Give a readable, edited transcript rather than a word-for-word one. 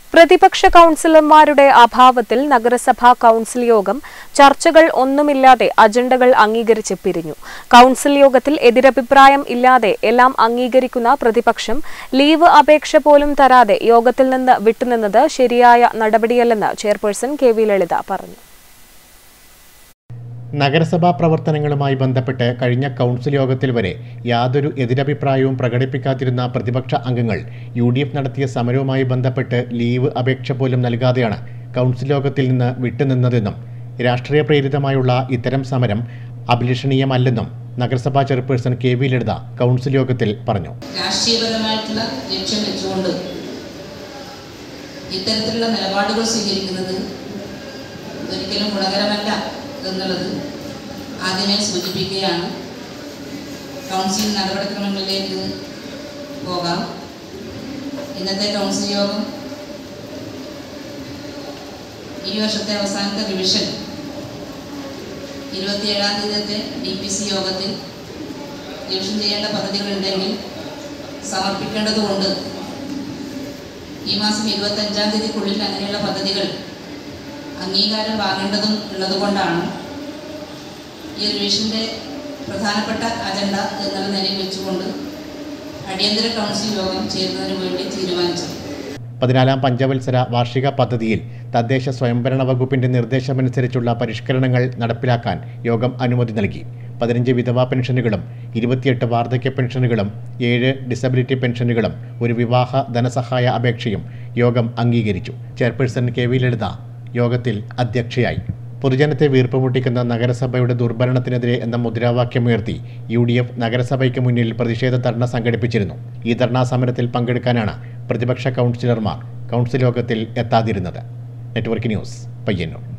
പ്രതിപക്ഷ കൌൺസിലർമാരുടെ അഭാവത്തിൽ നഗരസഭാ കൌൺസിൽ യോഗം ചർച്ചകൾ ഒന്നുമില്ലാതെ അജണ്ടകൾ അംഗീകരിച്ച് പിരിഞ്ഞു. കൌൺസിൽ യോഗത്തിൽ എതിരഭിപ്രായം ഇല്ലാതെ എല്ലാം അംഗീകരിക്കുന്ന പ്രതിപക്ഷം ലീവ് അപേക്ഷ പോലും തരാതെ യോഗത്തിൽ നിന്ന് വിട്ടുനിന്നത് ശരിയായ നടപടിയല്ലെന്ന് ചെയർപേഴ്സൺ കെ.വി. ലളിത പറഞ്ഞു. നഗരസഭാ പ്രവർത്തനങ്ങളുമായി ബന്ധപ്പെട്ട് കഴിഞ്ഞ കൗൺസിൽ യോഗത്തിൽ വരെ യാതൊരു എതിരഭിപ്രായവും പ്രകടിപ്പിക്കാതിരുന്ന പ്രതിപക്ഷ അംഗങ്ങൾ UDF നടത്തിയ സമരവുമായി ബന്ധപ്പെട്ട് ലീവ് അപേക്ഷ പോലും നൽകാതെയാണ് കൗൺസിൽ യോഗത്തിൽ നിന്ന് വിട്ടുനിന്നതെന്നും രാഷ്ട്രീയ പ്രേരിതമായുള്ള ഇത്തരം സമരം അഭിലഷണീയമല്ലെന്നും നഗരസഭാ ചെയർപേഴ്സൺ കെ.വി. ലളിത കൗൺസിൽ യോഗത്തിൽ പറഞ്ഞു. രാഷ്ട്രീയപരമായിട്ടുള്ള ലക്ഷ്യം വെച്ചുകൊണ്ട് ഇത്തരത്തിലുള്ള നിലപാടുകൾ സ്വീകരിക്കുന്നത് ഒരിക്കലും ഗുണകരമല്ല എന്നുള്ളത് ആദ്യമേ സൂചിപ്പിക്കുകയാണ്. കൗൺസിൽ നടപടിക്രമങ്ങളിലേക്ക് പോകാം. ഇന്നത്തെ കൗൺസിൽ യോഗം ഈ വർഷത്തെ അവസാനത്തെ റിവിഷൻ 27-ാം തീയതിയത്തെ DPC യോഗത്തിൽ റിവിഷൻ ചെയ്യേണ്ട പദ്ധതികളുണ്ടെങ്കിൽ സമർപ്പിക്കേണ്ടതുകൊണ്ട് ഈ മാസം 25-ാം തീയതിക്കുള്ളിൽ അങ്ങനെയുള്ള പദ്ധതികൾ അംഗീകാരം വാങ്ങേണ്ടതും ഉള്ളതുകൊണ്ടാണ് ഈ റിവിഷൻ്റെ പ്രധാനപ്പെട്ട അജണ്ട എന്നുള്ള നിലയിൽ വെച്ചുകൊണ്ട് അടിയന്തര കൗൺസിൽ യോഗം ചേരുന്നതിന് വേണ്ടി തീരുമാനിച്ചത്. 14-ാം പഞ്ചവത്സര വാർഷിക പദ്ധതിയിൽ തദ്ദേശ സ്വയംഭരണ വകുപ്പിന്റെ നിർദ്ദേശമനുസരിച്ചുള്ള പരിഷ്കരണങ്ങൾ നടപ്പിലാക്കാൻ യോഗം അനുമതി നൽകി. 15 വിധവാ പെൻഷനുകളും 28 വാർദ്ധക്യ പെൻഷനുകളും 7 ഡിസബിലിറ്റി പെൻഷനുകളും ഒരു വിവാഹ ധനസഹായ അപേക്ഷയും യോഗം അംഗീകരിച്ചു. ചെയർപേഴ്സൺ കെ.വി. ലളിത യോഗത്തിൽ അധ്യക്ഷയായി. പൊതുജനത്തെ വീർപ്പുമുട്ടിക്കുന്ന നഗരസഭയുടെ ദുർഭരണത്തിനെതിരെ എന്ന മുദ്രാവാക്യമുയർത്തി UDF നഗരസഭയ്ക്ക് മുന്നിൽ പ്രതിഷേധ ധർണ സംഘടിപ്പിച്ചിരുന്നു. ഈ ധർണാ സമരത്തിൽ പങ്കെടുക്കാനാണ് പ്രതിപക്ഷ കൗൺസിലർമാർ കൗൺസിൽ യോഗത്തിൽ എത്താതിരുന്നത്. Network news, Payyanur.